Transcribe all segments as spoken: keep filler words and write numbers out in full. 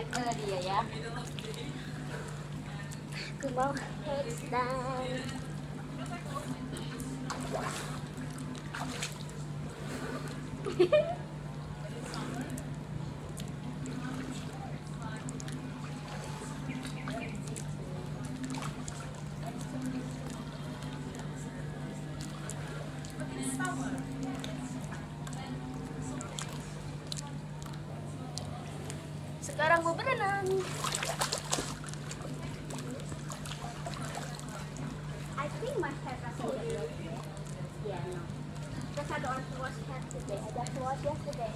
Uh, dia ya. Aku mau headstand. Sekarang mau berenang. I think my hair is okay. Yeah, no. Because I don't wash hair today. I just washed yesterday.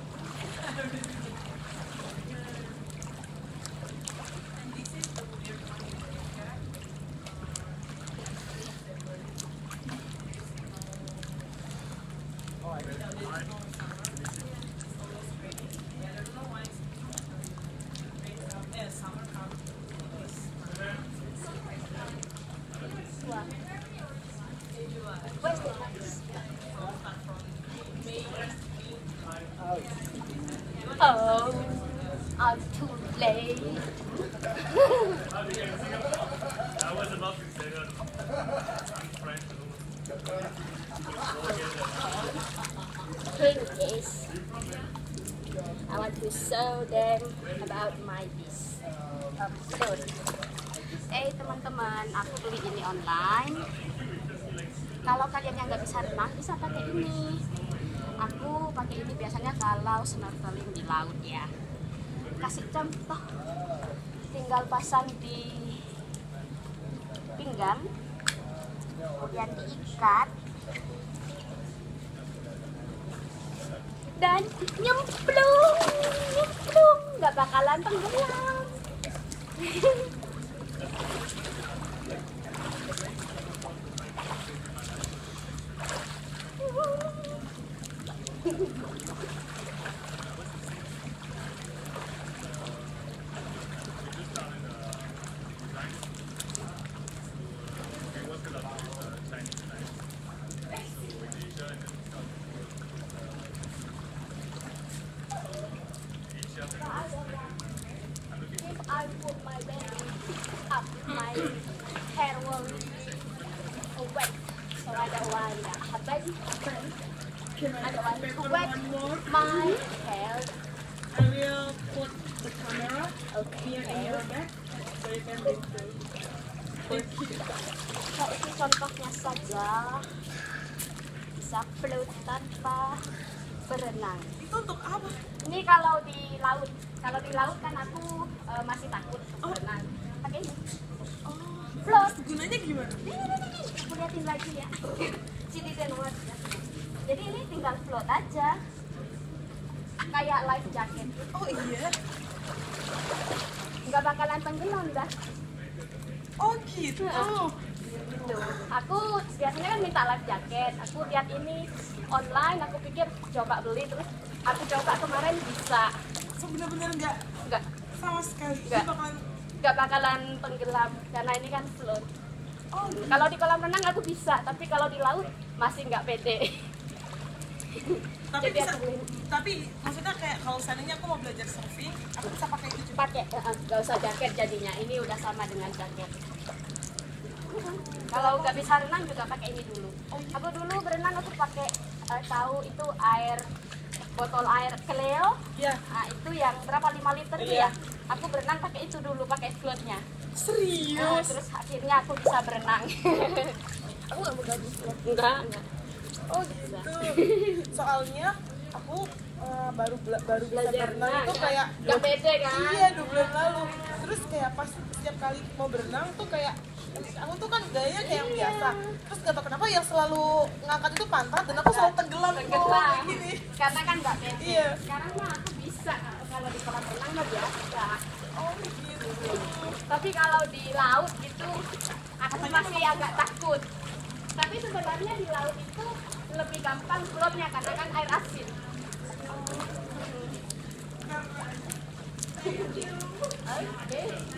Oh, I'm too late. I was about to say that. I'm trying to. Thing is, I want to show them about my this um, clothes. Eh teman-teman, aku beli ini online. Kalau kalian yang nggak bisa renang bisa pakai ini. Aku pakai ini biasanya kalau snorkeling di laut ya. Kasih contoh, tinggal pasang di pinggang, kemudian diikat dan nyemplung, nyemplung, nggak bakalan tenggelam. If I put my belly up, my hair will be wet, so I don't want that happen. Can I I don't want back to on wet one more? my hair. I will put the camera here in your back so you can look through. Thank you. Nah, itu contohnya saja bisa float tanpa berenang. Itu untuk apa? Ini kalau di laut, kalau di laut kan aku eh, masih takut berenang. Pakai ini. Oh, Float. gunanya gimana? Nih, nih, nih, nih. Aku liatin lagi ya. Citizen Watch ya. Jadi ini tinggal float aja. Kayak life jacket. Oh iya. Nggak bakalan tenggelam dah. Oh gitu. Tuh. Aku biasanya kan minta life jacket. Aku lihat ini online, aku pikir coba beli, terus aku coba kemarin bisa. So benar-benar nggak Nggak, sama sekali. Nggak. Dia bakalan. nggak bakalan tenggelam karena ini kan float. Oh, gitu. Kalau di kolam renang aku bisa, tapi kalau di laut masih nggak pede. Tapi Jadi bisa. aku beli Tapi maksudnya kayak kalau seandainya aku mau belajar surfing, aku bisa pakai itu juga. pakai, eh, nggak usah jaket jadinya. Ini udah sama dengan jaket. Kalau nggak bisa renang juga pakai ini dulu. Aku dulu berenang aku pakai eh, tahu itu air botol air Cleo. Ya. Nah, itu yang berapa lima liter tuh Iya. ya. Aku berenang pakai itu dulu, pakai floatnya. Nah, Serius? terus akhirnya aku bisa berenang. Aku nggak mau ganti float. Enggak, enggak. Oh gitu. Soalnya aku eh, baru bela- baru bisa Belajar berenang renang, itu ya. kayak Nggak pede kan? Iya, dua bulan lalu. Terus kayak pas setiap kali mau berenang tuh kayak aku tuh kan gayanya kayak yang biasa. Terus gak tau kenapa yang selalu ngangkat itu pantat dan aku selalu tenggelam gitu Tenggelam. kayak gini. Karena kan nggak pede. Iya. Sekarang mah aku bisa kalau di kolam renang mah biasa. Oh gitu. Tapi kalau di laut gitu aku masih agak takut. Tapi sebenarnya di laut itu lebih gampang floatnya karena kan air asin. Oke.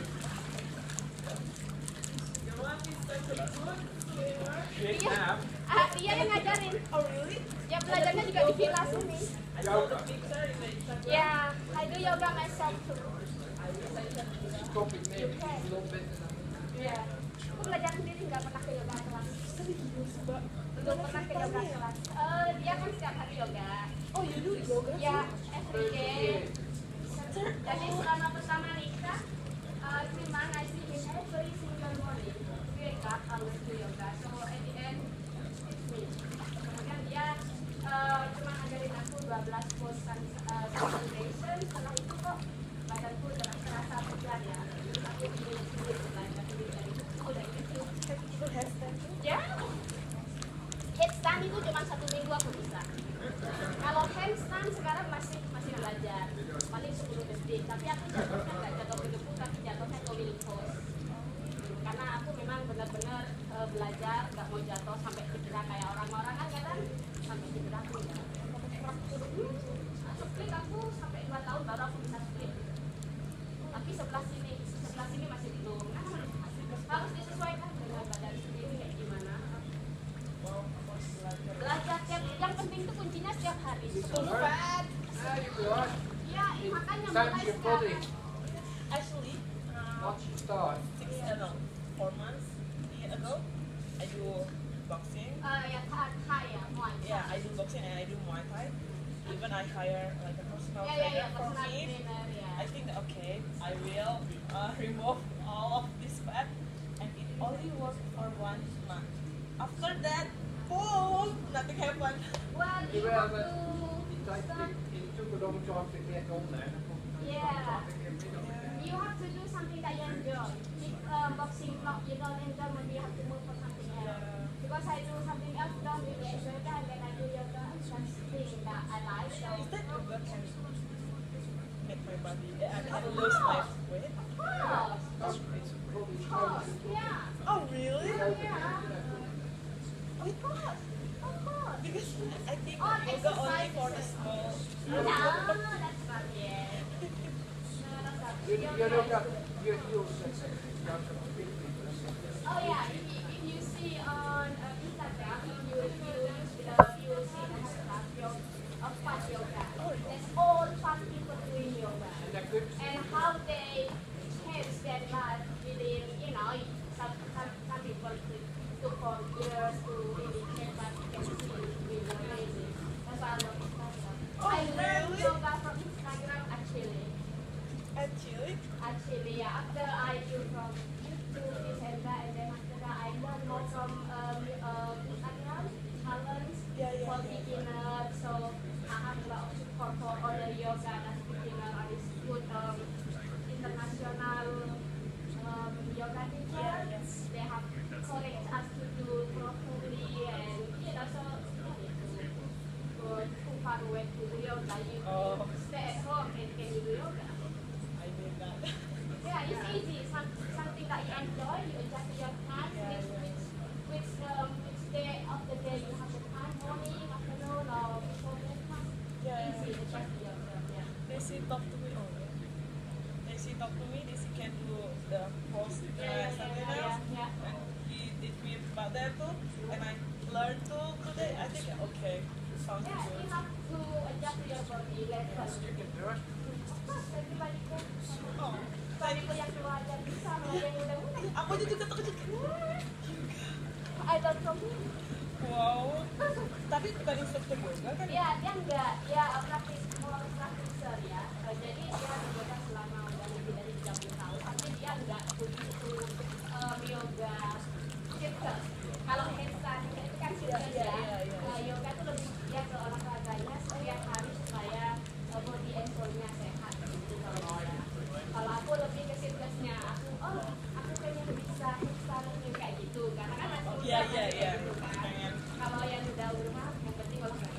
Iya, ah, dia yang ngajarin. Oh really? Ya belajarnya juga di villa sini. Ya, I do yoga myself too. Iya. Aku belajar sendiri, nggak pernah ke yoga kelas. Belum pernah ke yoga kelas. Eh, dia kan setiap hari yoga. Oh, you do yoga? Ya, every day. Jadi selama pertama nikah, uh, memang I see him every single morning. Wake up, always do yoga. So at the end, it's me. Kemudian dia uh, cuma ngajarin aku dua belas pose uh, concentration. Setelah itu kok badanku udah terasa segar ya. Aku sendiri belajar sendiri dari buku dan YouTube. Itu handstand. Ya, headstand itu cuma satu minggu aku bisa. Kalau handstand sekarang masih masih belajar, paling sepuluh detik. Tapi aku jatuhnya nggak jatuh ke depan, tapi jatuhnya ke wheel pose. Karena aku memang benar-benar uh, belajar, nggak mau jatuh sampai cedera kayak orang-orang kan kadang sampai cedera aku ya. Split aku sampai dua tahun baru aku bisa split. Tapi sebelah sini, sebelah sini masih belum. Nah, harus disesuaikan dengan badan sendiri kayak gimana. Belajar tiap, yang penting itu kuncinya setiap hari. sepuluh Fat. Ya, makanya Thank mulai you, sekarang. body. Actually, uh, Once you start, six, uh, no, four months year ago, I do boxing. Uh, ya, Thai, Thai ya, Muay Thai. Yeah, I do boxing and I do Muay Thai. Even I hire like a personal Ya, ya, ya, trainer for personal me. trainer ya. I think okay, I will uh, remove all of this fat, and it only works for one month. After that, boom, nothing happened. Well, you you have have a, to it, take, start, it, it took a long time to get on there. yeah. You have to do something that you enjoy. If uh, boxing not you don't enjoy, maybe you have to move for something else. Because I do something else, don't really enjoy that, and then I do yoga. That's something that I like. So, Is that yoga can make my body? I can lose my weight. of course, That's it's probably of course, yeah, Oh really? yeah, Oh, it was. of course. Because I think Oh, yoga only for the exercise. small. No, that's not yet. No, that's not. You, you Yoga look is- up, you, you'll see some big people. Oh yeah, if you, if you see on uh, Instagram, if you if you use the you will see the hashtag yoga, uh, fat yoga. There's all fat people doing yoga, And they're good. and how they change their life within, you know, some some, some people took took for years to really change, but you can see it's really amazing. That's why I love Instagram. Oh, I learned really? yoga from Instagram actually. Actually, Actually, yeah, after I do from YouTube, this and that, and then after that, I learn more from um, um, Instagram, challenge Yeah, yeah, for yeah. beginners. So I have a lot of support for other yoga that's beginner. I is good um, international um, yoga teachers. Yeah, yes. They have encouraged us to do properly, and you know, so you don't need to go too far away to do yoga. You Oh. stay at home and can you do yoga? I did that. Yeah, it's easy. Some, something that you enjoy, you adjust your time, Yeah, which, yeah. which, which, um, which day of the day you have the time, morning, afternoon, or before breakfast. Yeah, Easy, yeah. adjust yourself, yeah. Daisy talk to me. Oh, yeah. Daisy talk to me. Daisy can do the post uh, Yeah, yeah, something yeah, else. yeah, yeah. And he did me about that too. And I learned to today. I think okay, sounds Yeah, you good. have to adjust your body level. You can do it. Of course, everybody can. Oh, Body ko yang tua aja bisa, kalau yang muda-muda. aku aja juga takut juga. I learned from him. Wow. Tapi bukan instruktur yoga kan? Ya, dia enggak, dia praktis, mau praktiser ya. Eh, Jadi dia yoga selama udah lebih dari tiga puluh tahun, tapi dia enggak begitu um, yoga circle. Kalau handstand itu kan circle Iya, ya. iya, iya. Nah, yoga itu lebih dia ke olahraganya setiap hari supaya uh, body and soul-nya sehat gitu kalau dia. Kalau aku lebih ke circle-nya, aku oh aku kayaknya lebih bisa handstand kayak gitu, karena kan masih muda, Iya, iya, masih iya. gitu kan. Pengen. Kalau yang udah rumah, yang penting olahraga.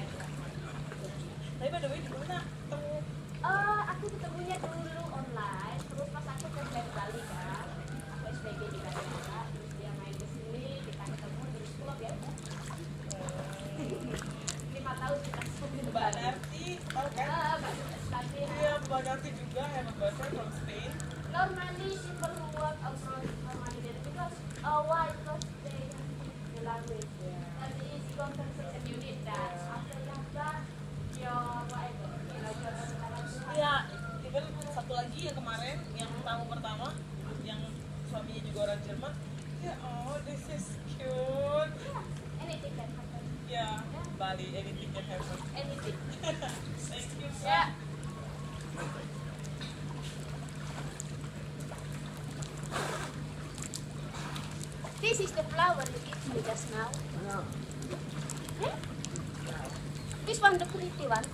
Tapi by the way di mana ketemu? Eh, aku ketemunya dulu online, terus pas aku ke Bali Bali kan, aku S P G di Bali juga, terus dia main ke sini, kita ketemu di sekolah ya udah. Lima tahun kita ketemu di Mbak Bali. Narti, tahu kan? Ah, bagus, tapi Iya, Mbak Narti juga have a boyfriend from Spain. normally people who work abroad normally they because uh, why? Because they speak the language. And it is compensation and you need that. After you have that, your whatever, you know, your Iya, even satu lagi yang kemarin yang tamu pertama yang suaminya juga orang Jerman. Ya, oh this is cute. Anything can happen. Ya, Bali, anything can happen. Anything. Thank you. Yeah. This is the flower you gave me just now. Hmm? This one, the pretty one.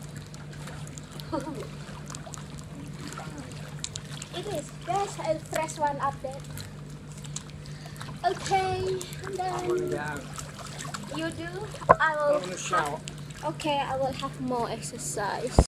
It is. There's a fresh one up there. Okay, and then you do. I will. I'm gonna shower. Okay, I will have more exercise.